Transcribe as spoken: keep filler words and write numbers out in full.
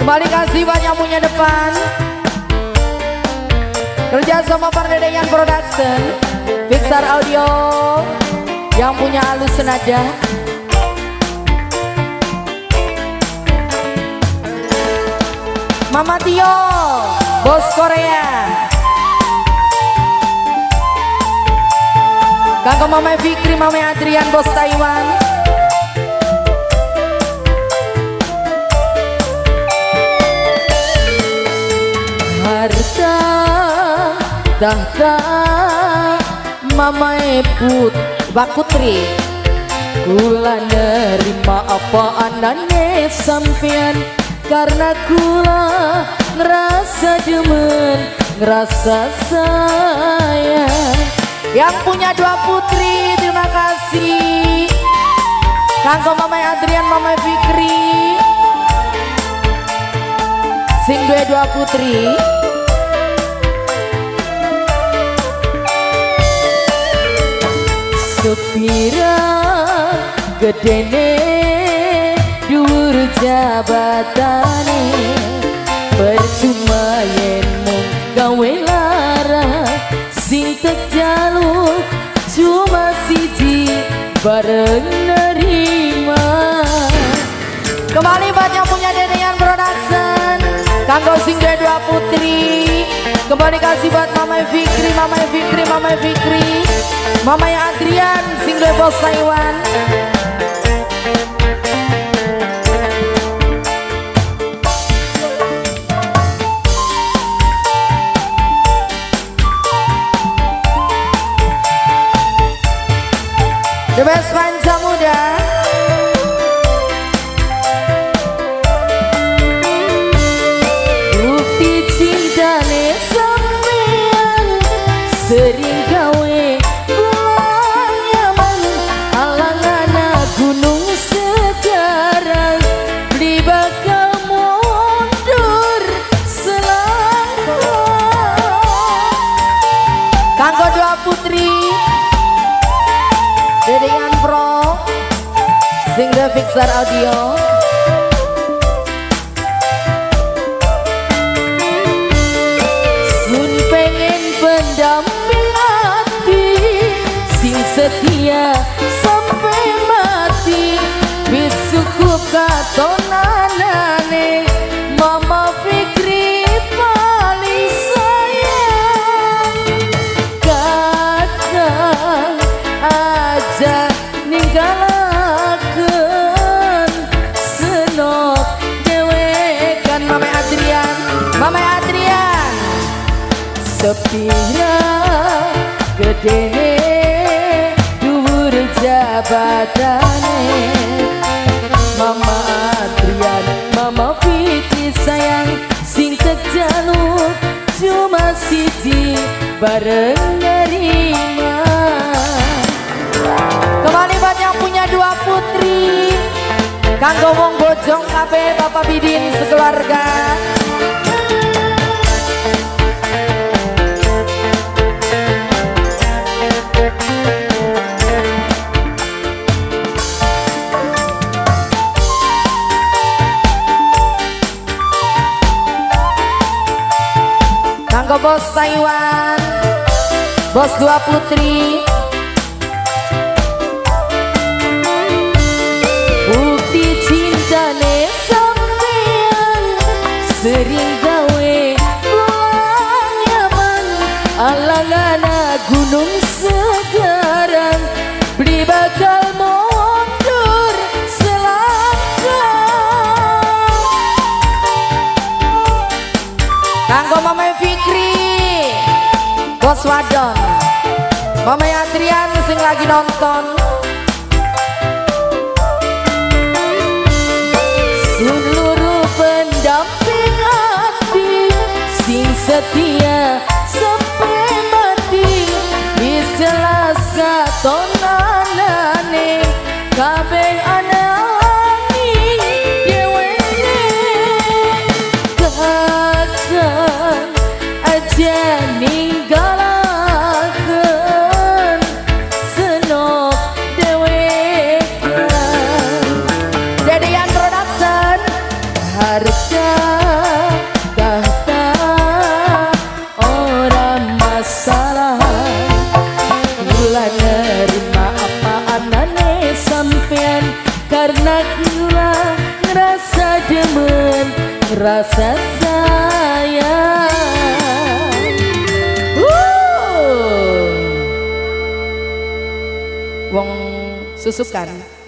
Kembali kasih banyak punya depan. Kerja sama Pardedengan Production, Pixar Audio yang punya halus senada. Mama Tio, Bos Korea. Kakak Mama Fikri, Mama Adrian, Bos Taiwan. Harta tahta Mama Put Bakutri, kula nerima apa anane sampean, karena kula ngerasa demen, ngerasa sayang. Yang punya dua putri, terima kasih. Kanggo Mama Adrian, Mama Fikri, sing dua dua putri. Sepira gedene dhuwur jabatane, percuma yen mung gawe lara, sing terjaluk cuma siji bareng nerima. Kembali banyak punya Dedengan Production, kanggo sing dua putri. Kembali kasih buat Mama Fikri, Mama Fikri, Mama Fikri, Mama Adrian, sing dua Bos Taiwan. The Best Panca Muda. Bukti cintane sampean sering gawe kula nyaman, alang-ana gunung sekarang beli bakal mundur selangkah. Kanggo dua putri Dedengan Pro, sing the Pixar Audio. Sun pengen pendamping hati, sing setia sampai mati, bisukup katonanane Mama Fikri paling sayang. Kadang aja ninggalaken senok dewekan. Mama Adrian, Mama Adrian, sepira gedene dhuwur jabatane, Mama Adrian, Mama Fikri sayang, sing terjaluk cuma siji bareng nerima. Kembali banyak punya dua putri, kanggo wong bojong kabeh Bapak Bidin sekeluarga. Kanggo Bos Taiwan, Bos dua putri. Bukti cintane sampean sering gawe kula nyaman, alang-ana gunung sekarang beli bakal mundur selangkah. Kanggo Mama Fikri, Bos Wadon, Mama Adrian sing lagi nonton. Seluruh pendamping hati, sing setia sampai mati, wis jelas katonanane kabeh anani dewene. Kadang aja ninggalaken senok karena gila ngerasa demen ngerasa sayang. uh. Wong susukan